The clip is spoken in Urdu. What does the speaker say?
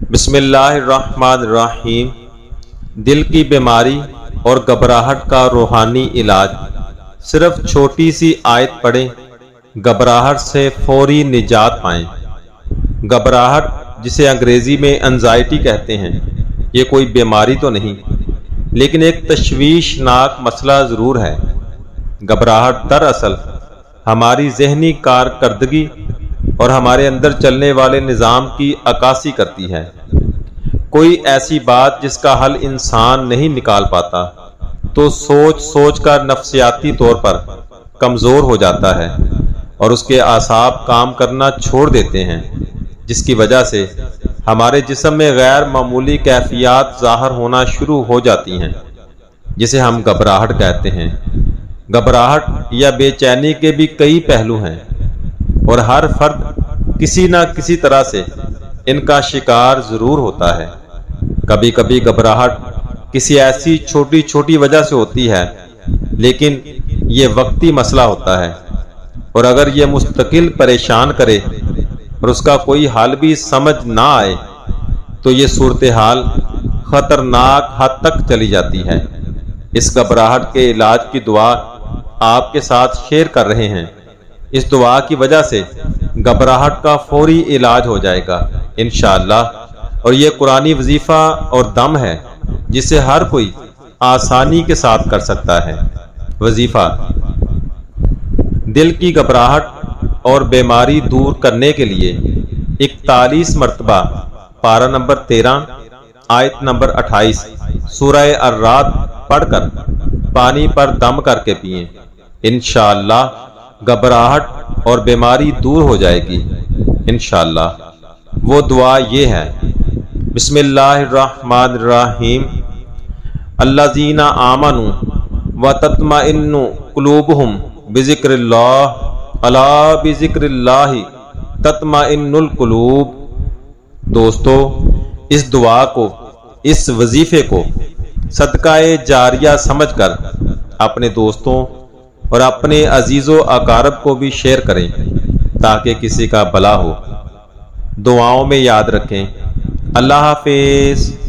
بسم اللہ الرحمن الرحیم۔ دل کی بیماری اور گھبراہٹ کا روحانی علاج۔ صرف چھوٹی سی آیت پڑھیں، گھبراہٹ سے فوری نجات پائیں۔ گھبراہٹ، جسے انگریزی میں انزائٹی کہتے ہیں، یہ کوئی بیماری تو نہیں، لیکن ایک تشویشناک مسئلہ ضرور ہے۔ گھبراہٹ دراصل ہماری ذہنی کارکردگی اور ہمارے اندر چلنے والے نظام کی عکاسی کرتی ہے۔ کوئی ایسی بات جس کا حل انسان نہیں نکال پاتا تو سوچ سوچ کر نفسیاتی طور پر کمزور ہو جاتا ہے اور اس کے اعصاب کام کرنا چھوڑ دیتے ہیں، جس کی وجہ سے ہمارے جسم میں غیر معمولی کیفیات ظاہر ہونا شروع ہو جاتی ہیں، جسے ہم گھبراہٹ کہتے ہیں۔ گھبراہٹ یا بے چینی کے بھی کئی پہلو ہیں اور ہر فرد کسی نہ کسی طرح سے ان کا شکار ضرور ہوتا ہے۔ کبھی کبھی گھبراہٹ کسی ایسی چھوٹی چھوٹی وجہ سے ہوتی ہے، لیکن یہ وقتی مسئلہ ہوتا ہے، اور اگر یہ مستقل پریشان کرے اور اس کا کوئی حل بھی سمجھ نہ آئے تو یہ صورتحال خطرناک حد تک چلی جاتی ہے۔ اس گھبراہٹ کے علاج کی دعا آپ کے ساتھ شیئر کر رہے ہیں۔ اس دعا کی وجہ سے گھبراہٹ کا فوری علاج ہو جائے گا انشاءاللہ، اور یہ قرآنی وظیفہ اور دم ہے جسے ہر کوئی آسانی کے ساتھ کر سکتا ہے۔ وظیفہ: دل کی گھبراہٹ اور بیماری دور کرنے کے لیے 41 مرتبہ پارہ نمبر 13 آیت نمبر 28 سورہ الرعد پڑھ کر پانی پر دم کر کے پئیں۔ انشاءاللہ گھبراہٹ اور بیماری دور ہو جائے گی انشاءاللہ۔ وہ دعا یہ ہے: بسم اللہ الرحمن الرحیم، الذین آمنوا وتطمئن قلوبہم بذکر اللہ، الا بذکر اللہ تطمئن القلوب۔ دوستو، اس دعا کو، اس وظیفے کو صدقہ جاریہ سمجھ کر اپنے دوستوں اور اپنے عزیز و اقارب کو بھی شیئر کریں تاکہ کسی کا بھلا ہو۔ دعاؤں میں یاد رکھیں۔ اللہ حافظ۔